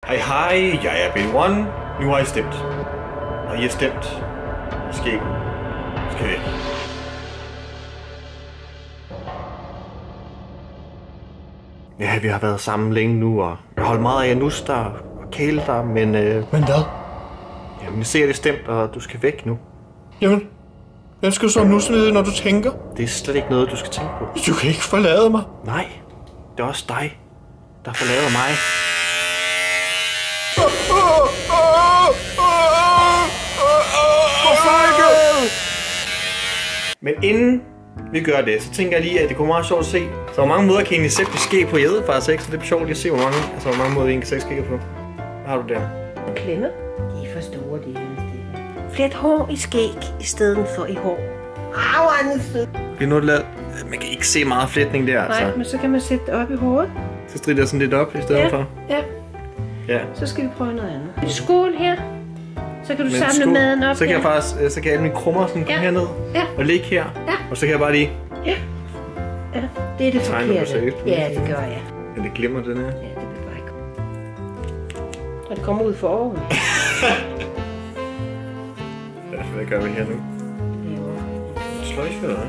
Hej, jeg er Bill One. Nu har I stemt. Og I har stemt. Skal væk. Ja, vi har været sammen længe nu, og jeg holder meget af at nusse dig og kæle dig, men... Men hvad? Jamen, jeg ser det stemt, og du skal væk nu. Jamen, hvem skal du så nusse med, når du tænker? Det er slet ikke noget, du skal tænke på. Du kan ikke forlade mig. Nej, det er også dig, der forlader mig. Men inden vi gør det, så tænker jeg lige, at det kunne være meget sjovt at se. Så hvor mange måder kan I egentlig sætte på ske på? Jeg ved faktisk ikke, så det er sjovt lige at se, hvor mange måder I egentlig kan sætte ske på. Hvad har du der? Klemmer. De er for store, de her. Flet hår i skæg i stedet for i hår. Au, Anders. Det er noget, der man kan ikke se meget flætning der, altså. Nej, men så kan man sætte det op i håret. Så strider jeg sådan lidt op i stedet for. Ja. Så skal vi prøve noget andet. Skål her. Så kan du samle maden op. Så kan jeg faktisk, så kan alle mine krummer sådan komme herned og ligge her. Ja. Og så kan jeg bare lige... Ja, det er det forkerte. Ja, det gør jeg. Men det glemmer den her. Ja, det vil bare ikke. Og det kommer ud for oven. Hvad gør vi her nu? Sløjfer,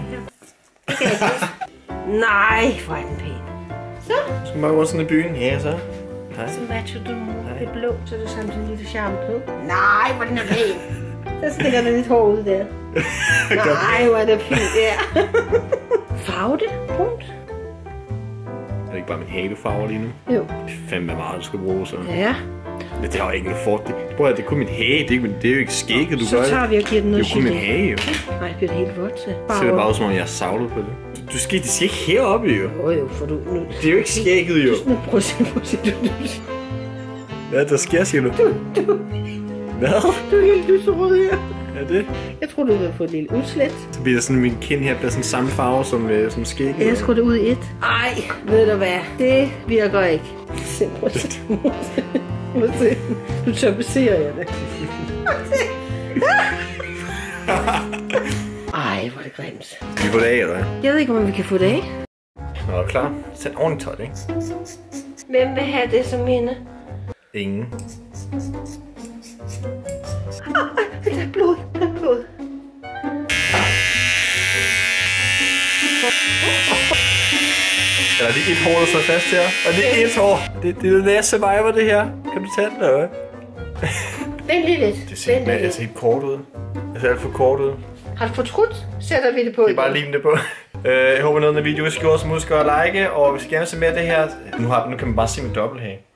Nej, hvor er den pæn. Så. Så bare rundt sådan i byen. Ja, så. Hej. Så matcher du det blå, så er det samtidig lidt charme på. Nej, hvor den er pæn. Så stikker der lidt hår ud der. Nej, hvor er det fint, ja. Farve det, punkt. Er det ikke bare min hage, du farver lige nu? Jo. Det er fandme meget, du skal bruge så. Ja. Men det har jo ikke noget fort. Prøv at det er kun min hage, det er jo ikke skægget, du gør. Så tager vi og giver den noget gelé. Det er jo kun min hage, jo. Nej, det bliver helt vådt til. Det ser bare ud som om, jeg er savlet på det. Det skal ikke heroppe, jo. Jo, for du... Nu, det er jo ikke skægget, jo. Prøv at se. Hvad der sker, siger du? Hvad? Du er helt lyserød her. Ja, det? Jeg tror, du vil få et lille udslæt. Så bliver sådan, min kind her bliver sådan samme farve som skægget. Jeg skruer det ud i et. Ej, ved du hvad? Det virker ikke. Nu tapeserer jeg det. Ej, hvor er det grimt. Skal vi få det af, eller hvad? Jeg ved ikke, om vi kan få det af. Nå, klar. Sæt ordentligt tøj, ikke? Hvem vil have det som minde? Ingen. Der er blod. Er det et hår, der står fast her? Og det er et hår. Det er næste survivor, det her. Kan du tage den, eller hvad? Vent lige lidt. Det ser helt kort ud. Det ser alt for kort ud. Har du fortrudt? Sætter vi det på. Det er bare lige det på. Jeg håber, noget af videoen er gjort, så husk at like, og hvis I gerne vil se mere af det her, nu kan man bare se min dobbelthage.